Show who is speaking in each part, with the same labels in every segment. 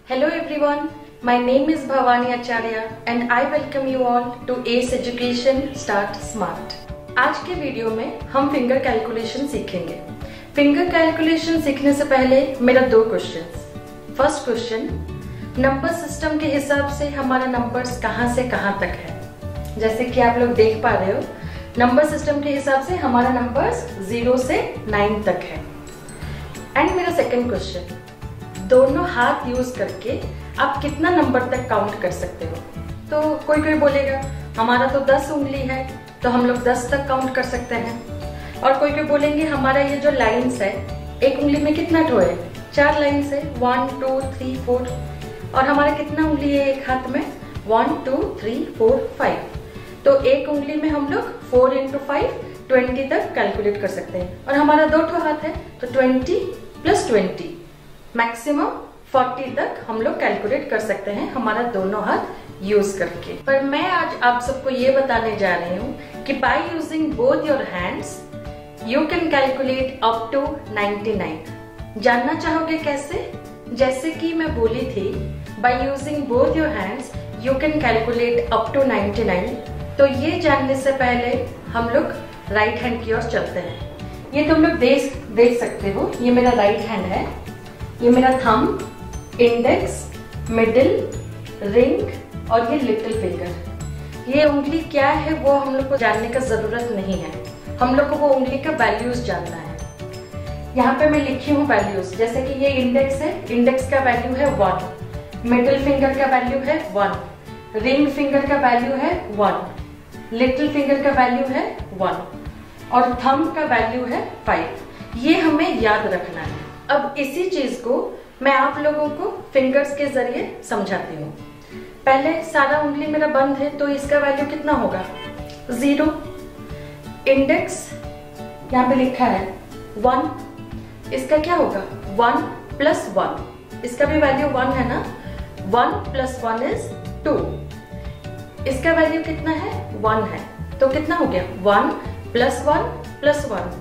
Speaker 1: Hello everyone, my name is Bhavani Acharya and I welcome you all to ACE Education Start Smart। आज के video में हम finger calculation सीखेंगे। Finger calculation सीखने से पहले मेरा दो question. First question, number system के हिसाब से हमारा नंबर्स कहाँ से कहाँ तक है। जैसे कि आप लोग देख पा रहे हो, नंबर सिस्टम के हिसाब से हमारा नंबर्स 0 से 9 तक है। एंड मेरा सेकंड क्वेश्चन, दोनों हाथ यूज करके आप कितना नंबर तक काउंट कर सकते हो। तो कोई बोलेगा हमारा तो 10 उंगली है तो हम लोग 10 तक काउंट कर सकते हैं। और कोई बोलेंगे हमारा ये जो लाइंस है, एक उंगली में कितना ठो है, 4 लाइंस है, 1 2 3 4। और हमारा कितना उंगली है एक हाथ में, 1 2 3 4 5। तो एक उंगली में हम लोग 4 × 5 20 तक कैलकुलेट कर सकते हैं। और हमारा 2 ठो हाथ है तो 20 + 20 मैक्सिमम 40 तक हम लोग कैलकुलेट कर सकते हैं हमारा दोनों हाथ यूज करके। पर मैं आज आप सबको ये बताने जा रही हूँ कि by using both your hands you can calculate up to 99। जानना चाहोगे कैसे? जैसे कि मैं बोली थी, by using both your hands you can calculate up to 99। तो ये जानने से पहले हम लोग राइट हैंड की ओर चलते हैं। ये तुम लोग देख सकते हो, ये मेरा राइट हैंड है, ये मेरा थंब, इंडेक्स, मिडिल, रिंग और ये लिटिल फिंगर। ये उंगली क्या है वो हम लोग को जानने का जरूरत नहीं है, हम लोग को वो उंगली का वैल्यूज जानना है। यहाँ पे मैं लिखी हूँ वैल्यूज, जैसे कि ये इंडेक्स है, इंडेक्स का वैल्यू है 1, मिडिल फिंगर का वैल्यू है 1, रिंग फिंगर का वैल्यू है 1, लिटिल फिंगर का वैल्यू है 1 और थंब का वैल्यू है 5। ये हमें याद रखना है। अब इसी चीज को मैं आप लोगों को फिंगर्स के जरिए समझाती हूँ। पहले सारा उंगली मेरा बंद है तो इसका वैल्यू कितना होगा, 0। इंडेक्स यहाँ पे लिखा है 1, इसका क्या होगा 1 + 1, इसका भी वैल्यू 1 है ना, 1 + 1 = 2। इसका वैल्यू कितना है, 1 है, तो कितना हो गया 1 + 1 + 1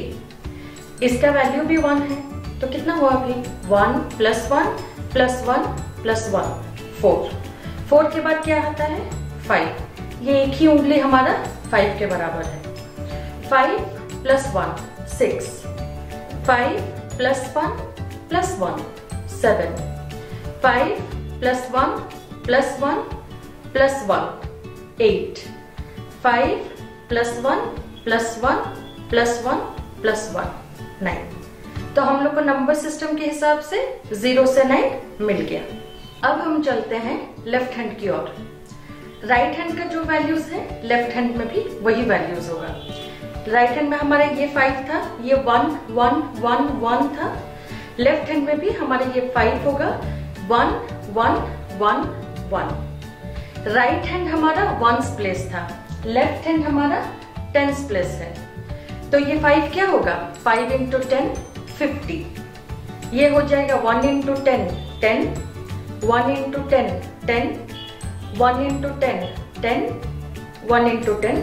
Speaker 1: 3। इसका वैल्यू भी 1 है तो कितना हुआ अभी, 1 + 1 + 1 + 1 4। 4 के बाद क्या आता है 5। ये एक ही उंगली हमारा 5 के बराबर है। 5 + 1 6, 5 + 1 + 1 7, 5 + 1 + 1 + 1 8, 5 + 1 + 1 + 1 + 1 9। तो हम लोग को नंबर सिस्टम के हिसाब से 0 से 9 मिल गया। अब हम चलते हैं लेफ्ट हैंड की ओर। राइट हैंड का जो वैल्यूज है लेफ्ट हैंड में भी वही वैल्यूज होगा। राइट हैंड में हमारा ये 5 था, ये 1 1 1 1 था। लेफ्ट हैंड में भी हमारा ये 5 होगा, 1 1 1 1। राइट हैंड हमारा 1s प्लेस था, लेफ्ट हैंड हमारा 10s प्लेस है। तो ये 5 क्या होगा, 5 × 10 50। ये हो जाएगा 1 × 10 10, 1 × 10 10, 1 × 10 10, 1 × 10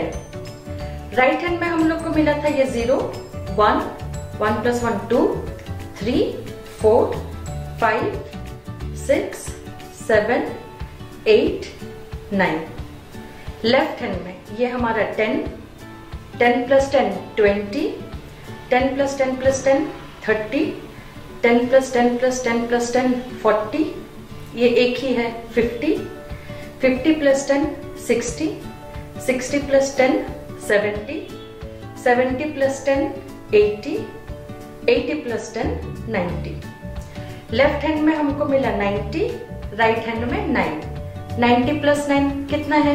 Speaker 1: 10। राइट हैंड में हम लोग को मिला था ये 0 1 1 + 1 2 3 4 5 6 7 8 9। लेफ्ट हैंड में ये हमारा 10 10 + 10 20, 10 + 10 + 10 30, 10 + 10 + 10 + 10 40। ये एक ही है 50, 50 + 10 60, 60 + 10 70, 70 + 10 80, 80 + 10 90। लेफ्ट हैंड में हमको मिला 90, राइट हैंड में 9। 90 + 9 कितना है,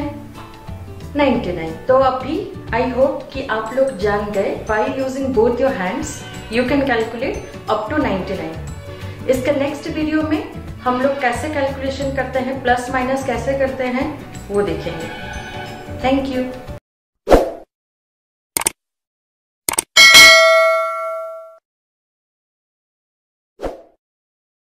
Speaker 1: 99। तो अभी आई होप कि आप लोग जान गए by using both your hands you can calculate up to 99। इसके नेक्स्ट वीडियो में हम लोग कैसे कैलकुलेशन करते हैं, प्लस माइनस कैसे करते हैं वो देखेंगे। Thank you.